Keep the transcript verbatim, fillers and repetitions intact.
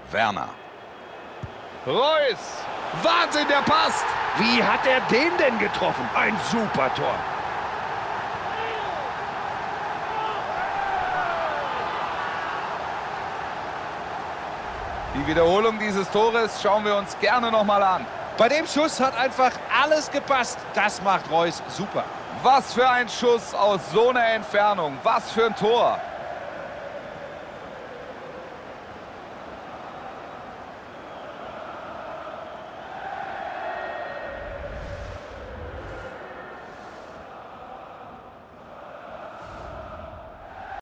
Werner. Reus. Wahnsinn, der passt. Wie hat er den denn getroffen? Ein super Tor. Die Wiederholung dieses Tores schauen wir uns gerne nochmal an. Bei dem Schuss hat einfach alles gepasst. Das macht Reus super. Was für ein Schuss aus so einer Entfernung. Was für ein Tor.